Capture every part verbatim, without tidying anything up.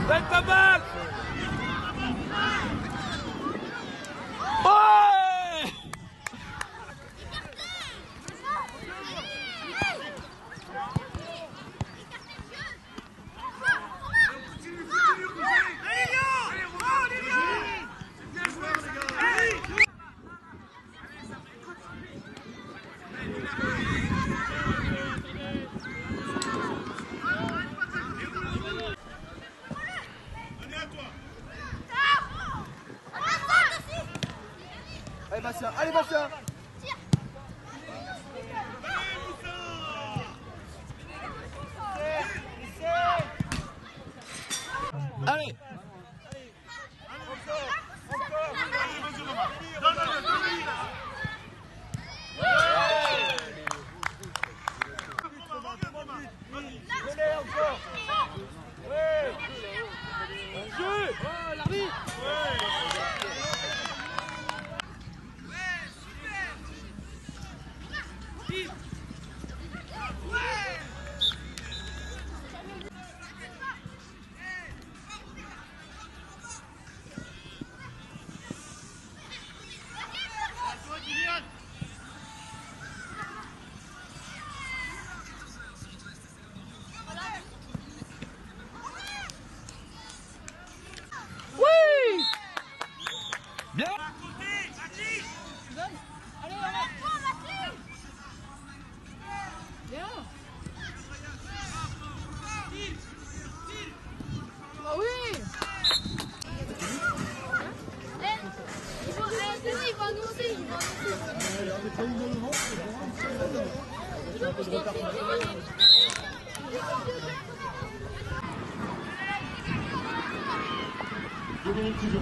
Donne ta balle. Ouais. Allez Bastien, allez Bastien. Allez. Bien. Allez, allez. Bien. Bah oui. Il faut, euh, c'est bon, il faut annoncer, il faut annoncer.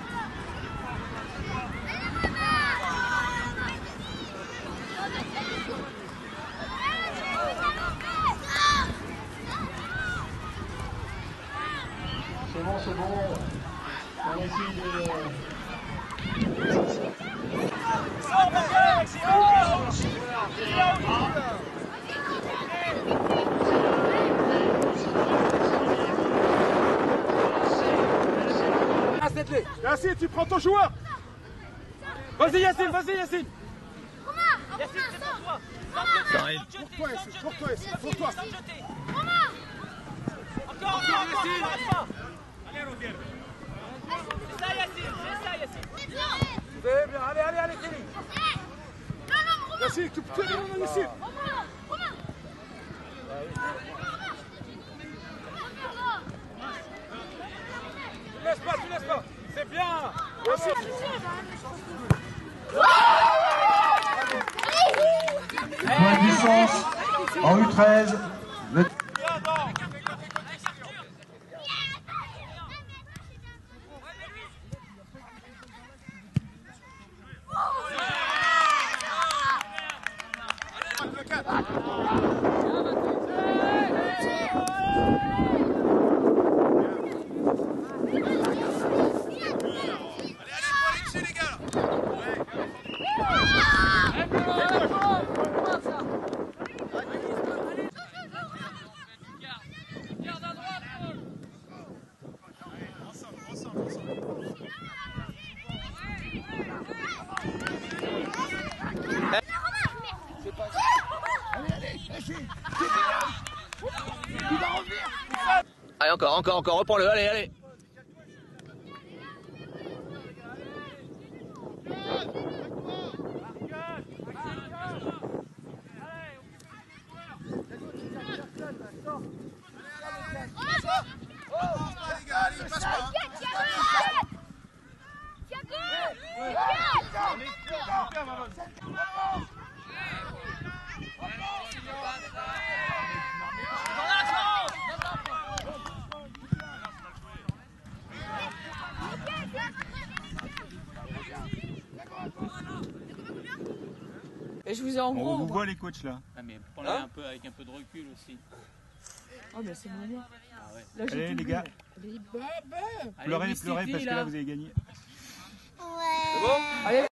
C'est bon, c'est bon. On essaye de... Yacine, tu prends ton joueur. Vas-y Yacine, vas-y Yacine. Yacine, c'est pour toi. Pour toi Yacine, pour toi Yacine, pour toi. Encore, encore, Yacine. Allez, Robier. C'est ça, Yacine, c'est ça, Yacine. C'est bien, allez, allez, allez, Kelly. Yacine, tu peux te donner ici. Tu laisses pas, tu laisses pas. C'est bien. Point de licence en U treize. Le... Allez, encore, encore, encore, reprends-le, allez, allez. Et je vous ai en gros. On vous voit les coachs là. Ah mais prends-le un peu avec un peu de recul aussi. Oh mais c'est mon bien. Ah ouais. Là, Allez les gars, Les bébés. pleurez, pleurez parce que là vous avez gagné. Allez.